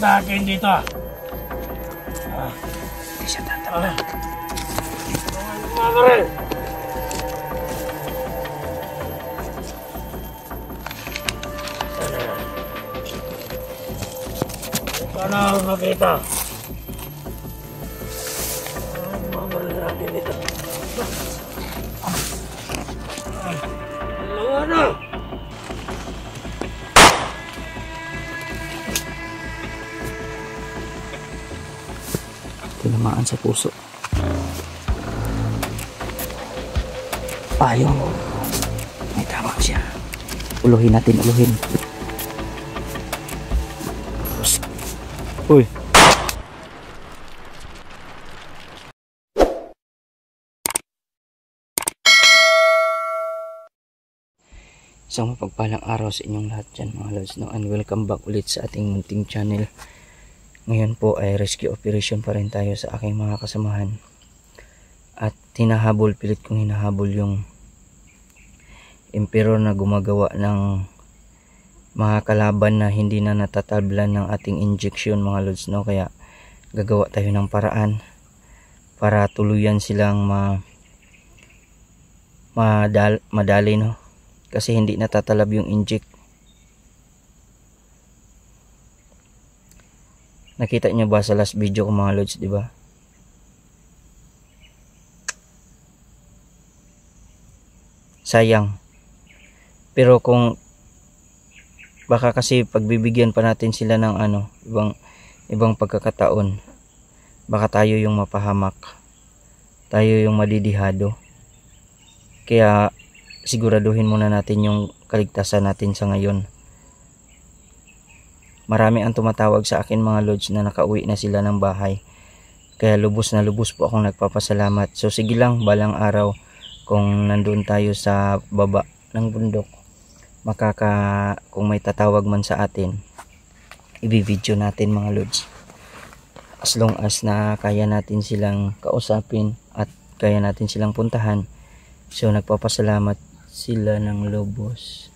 sa akin dito. Hindi siya tatablan. Mga baril. Sana ako makita. Mga baril natin dito. Dalawa na. Tinamaan sa puso. Payong. May tama siya. Uluhin natin, uluhin. Uy. Isang mapagpalang araw sa inyong lahat dyan mga lods, no? And welcome back ulit sa ating munting channel. Ngayon po ay rescue operation pa rin tayo sa aking mga kasamahan. At pilit kong hinahabol yung emperor na gumagawa ng mga kalaban na hindi na natatablan ng ating injection mga lods, no? Kaya gagawa tayo ng paraan para tuluyan silang madali, no? Kasi hindi natatalab yung inject. Nakita niyo ba sa last video ko mga lods, di ba? Sayang. Pero kung baka kasi pagbibigyan pa natin sila ng ibang pagkakataon, baka tayo yung mapahamak. Tayo yung madidihado. Kaya siguraduhin muna natin yung kaligtasan natin sa ngayon. Marami ang tumatawag sa akin mga lods na nakauwi na sila ng bahay. Kaya lubos na lubos po akong nagpapasalamat. So sige lang, balang araw kung nandun tayo sa baba ng bundok, kung may tatawag man sa atin, i-video natin mga lods. As long as na kaya natin silang kausapin at kaya natin silang puntahan. So nagpapasalamat sila ng lubos.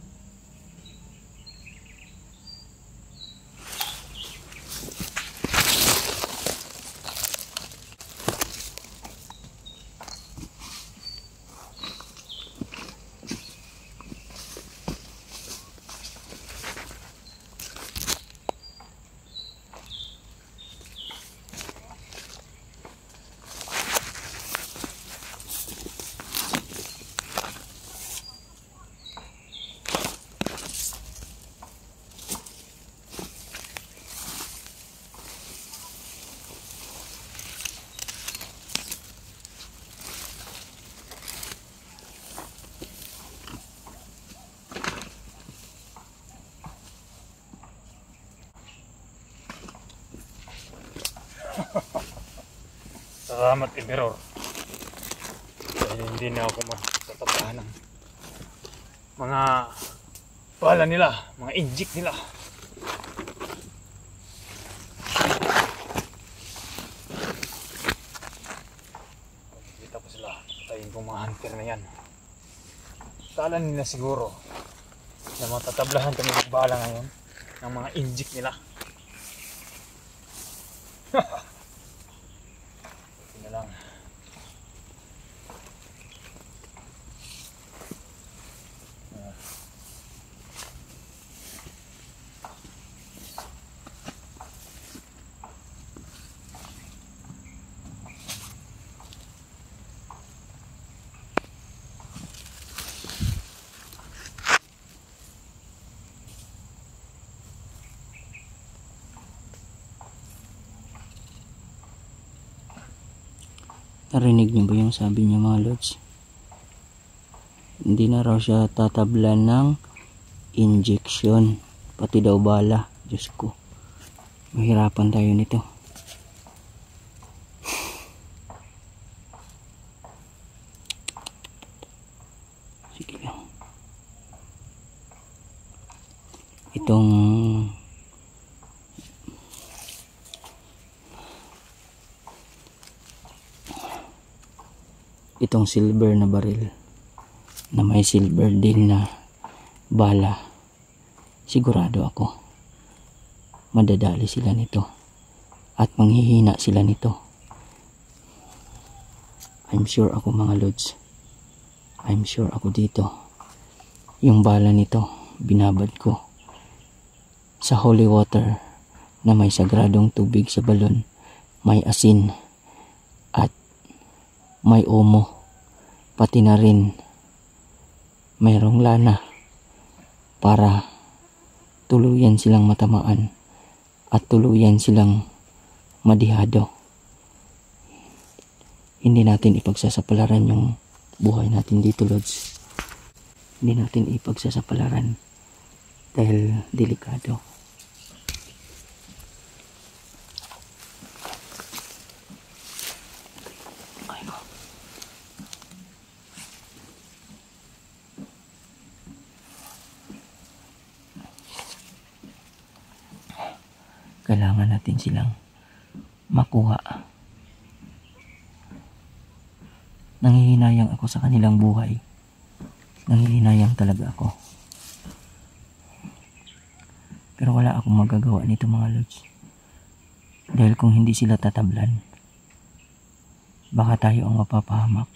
Salamat Emperor. Dahil hindi na ako magtatabahan ng mga bala nila, mga inject nila. Kita ko sila, tayin kong mga hunter na yan. Kala nila siguro na matatablahan kami ng bala ngayon ng mga inject nila. Ito na lang. Narinig niyo ba yung sabi niya mga lods? Hindi na raw siya tatablan ng injection, pati daw bala. Diyos ko, mahirapan tayo nito. Sige lang. Itong silver na baril na may silver din na bala, sigurado ako madadali sila nito at manghihina sila nito. I'm sure ako mga lods, I'm sure ako dito. Yung bala nito binabad ko sa holy water na may sagradong tubig sa balon, may asin at may omo, pati na rin mayroong lana para tuluyan silang matamaan at tuluyan silang madihado. Hindi natin ipagsasapalaran yung buhay natin dito, Lods. Hindi natin ipagsasapalaran dahil delikado. Kailangan natin silang makuha. Nanghihinayang ako sa kanilang buhay. Nanghihinayang talaga ako. Pero wala akong magagawa nito mga lods. Dahil kung hindi sila tatablan, baka tayo ang mapapahamak.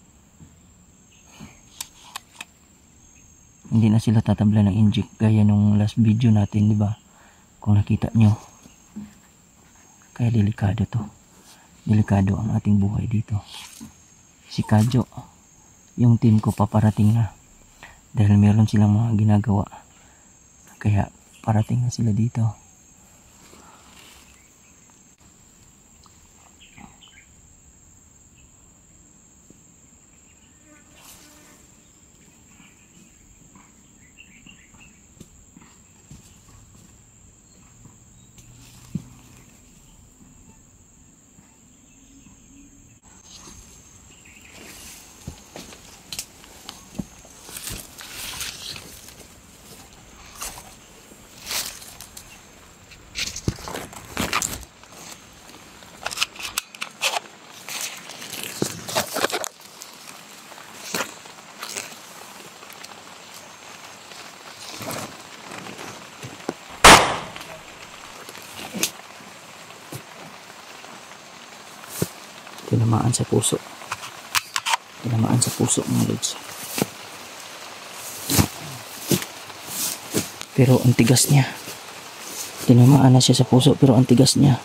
Hindi na sila tatablan ng inject gaya nung last video natin, di ba? Kung nakita nyo. Kaya delikado to. Delikado ang ating buhay dito. Si Kadyo, yung team ko paparating na. Dahil meron silang mga ginagawa. Kaya parating na sila dito. Tinamaan sa puso. Tinamaan sa puso mga lods. Pero ang tigas niya. Tinamaan na siya sa puso pero ang tigas niya.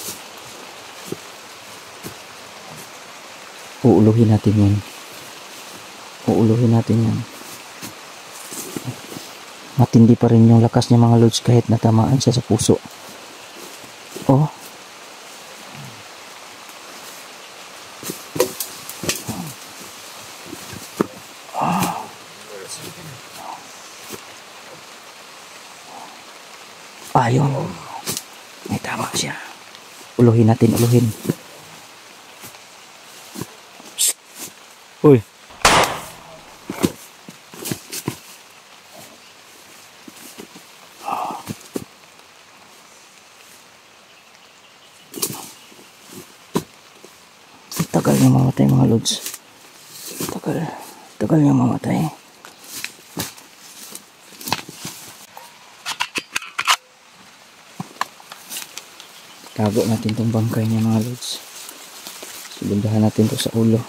Uuluhin natin yan. Uuluhin natin yan. Matindi pa rin yung lakas niya mga lods kahit natamaan siya sa puso. Oh. Ayun. May tama siya. Uluhin natin, uluhin. Psst. Uy. Tagal niya mamatay mga lods. Tagal niya mamatay. Tago natin tong bangkay niya mga lods. Sulindahan natin to sa ulo.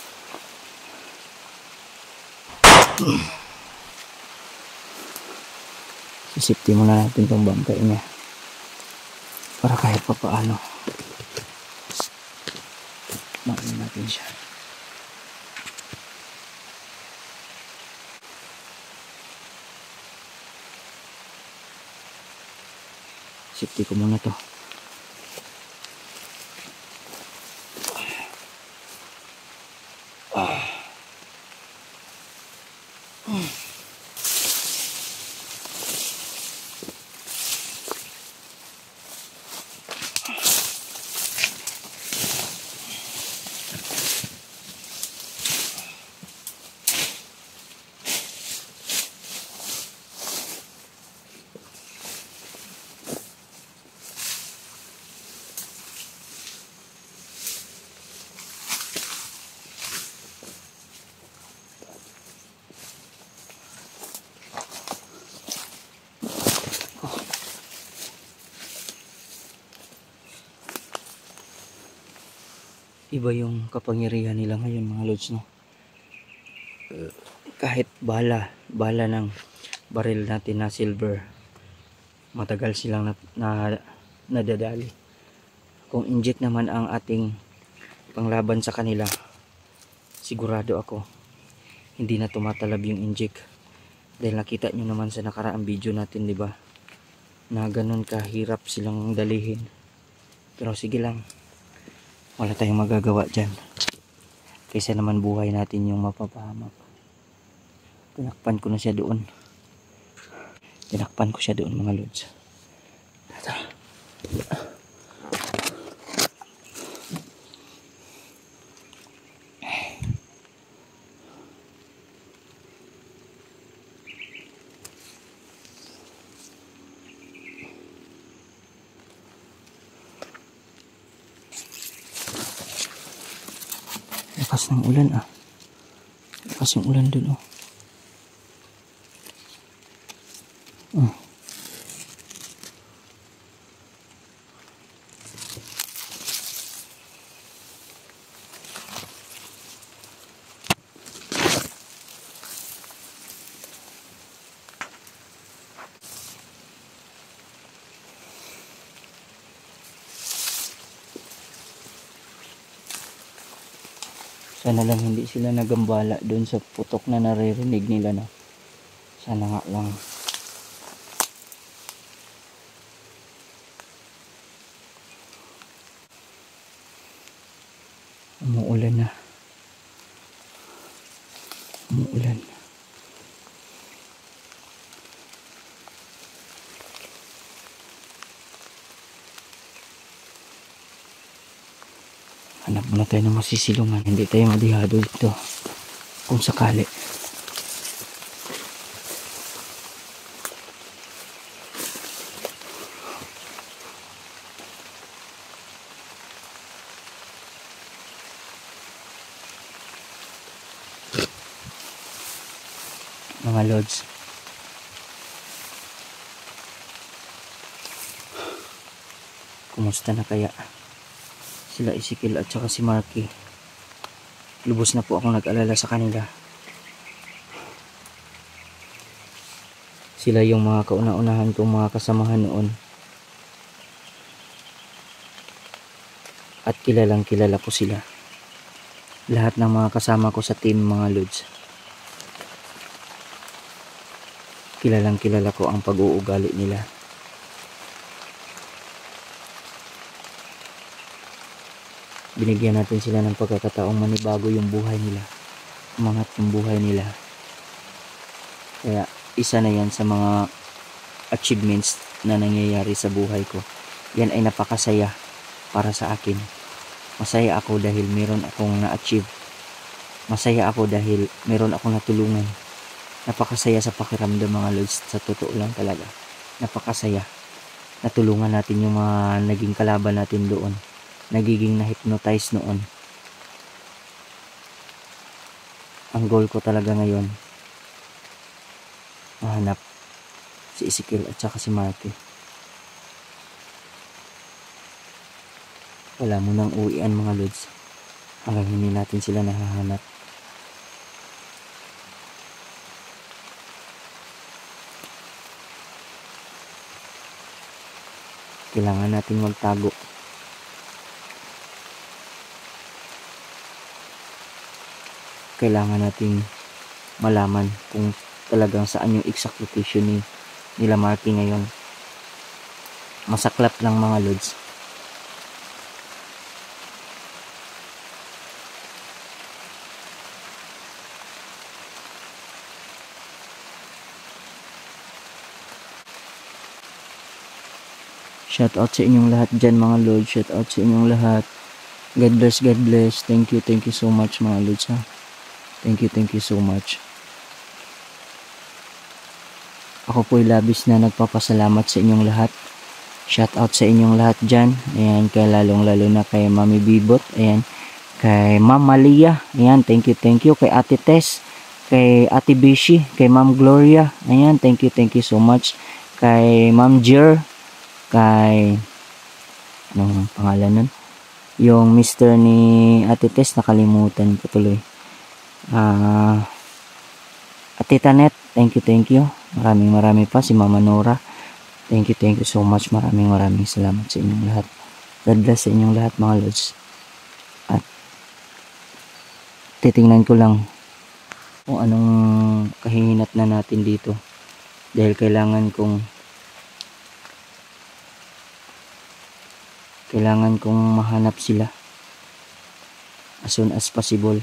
Sisipti muna natin tong bangkay niya. Para kahit pa paano makin natin siya. Sipti ko muna to. Iba yung kapangyarihan nila ngayon mga lods, no? Kahit bala ng baril natin na silver, matagal silang nadadali. Kung inject naman ang ating panglaban sa kanila, sigurado ako hindi na tumatalab yung inject. Dahil nakita nyo naman sa nakaraang video natin, di ba, na ganun kahirap silang dalihin. Pero sige lang, wala tayong magagawa dyan. Kaysa naman buhay natin yung mapapahamak. Tinakpan ko siya doon mga lods. Ito. Lakas ng ulan ah. Lakas yung ulan dun oh. Sana lang hindi sila nagambala doon sa putok na naririnig nila, no? Sana nga lang. Umuulan na. Umuulan. Hanap muna tayo ng masisilungan. Hindi tayo madihado dito. Kung sakali. Mga lods. Kumusta na kaya sila Ezekiel at saka si Marky? Lubos na po akong nag-alala sa kanila. Sila yung mga kauna-unahan kong mga kasamahan noon. At kilalang kilala ko sila. Lahat ng mga kasama ko sa team mga lods. Kilalang kilala ko ang pag-uugali nila. Binigyan natin sila ng pagkakataong manibago yung buhay nila. Umangat yung buhay nila. Kaya isa na yan sa mga achievements na nangyayari sa buhay ko. Yan ay napakasaya para sa akin. Masaya ako dahil meron akong na-achieve. Masaya ako dahil meron akong natulungan. Napakasaya sa pakiramdam mga lods. Sa totoo lang talaga. Napakasaya. Natulungan natin yung mga naging kalaban natin doon. Nagiging na-hypnotize noon. Ang goal ko talaga ngayon, mahanap si Ezekiel at saka si Marky. Wala mo nang uwian mga lods hanggang hindi natin sila nahahanap. Kailangan natin magtago. Kailangan nating malaman kung talagang saan yung exact location nila Marky ngayon. Masaklap lang mga lods. Shout out sa inyong lahat dyan mga lods. Shout out sa inyong lahat. God bless, God bless. Thank you so much mga lods ha. Thank you so much. Ako po'y labis na nagpapasalamat sa inyong lahat. Shout out sa inyong lahat dyan. Ayan, kay lalo na kay Mami Bibot. Ayan, kay Ma'am Malia. Ayan, thank you. Kay Ate Tess, kay Ate Bishi, kay Ma'am Gloria. Ayan, thank you so much. Kay Ma'am Jer, kay anong pangalan nun? Yung mister ni Ate Tess nakalimutan ko tuloy. Ate Tanet, thank you. Maraming pa si Mama Nora. Thank you so much. Maraming salamat sa inyong lahat. God bless sa inyong lahat mga lods. At titingnan ko lang kung anong kahihinat na natin dito. Dahil kailangan kong mahanap sila as soon as possible.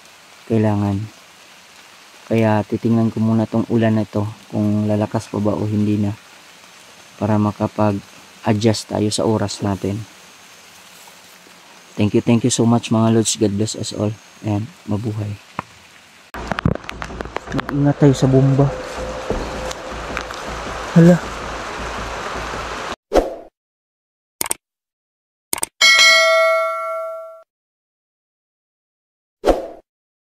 Kaya titingnan ko muna tong ulan na to kung lalakas pa ba o hindi na, para makapag-adjust tayo sa oras natin. Thank you so much mga lods. God bless us all and mabuhay. Mag-ingat tayo sa bomba. Hala,